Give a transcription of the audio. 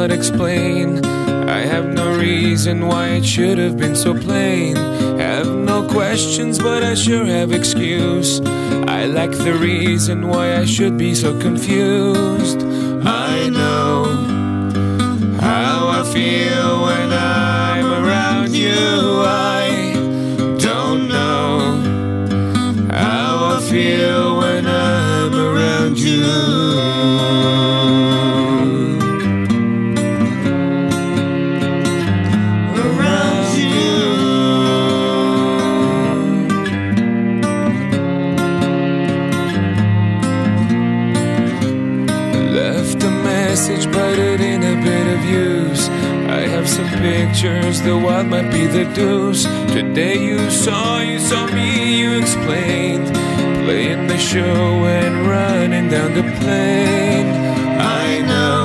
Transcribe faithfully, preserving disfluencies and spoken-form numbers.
cannot explain. I have no reason why it should have been so plain. Have no questions, but I sure have excuse. I lack the reason why I should be so confused. I know how I feel when I'm around you. I don't know how I feel when I'm around you. Message, but it ain't a bit of use. I have some pictures, the what might be the deuce. Today you saw, you saw me, you explained. Playing the show and running down the plane. I know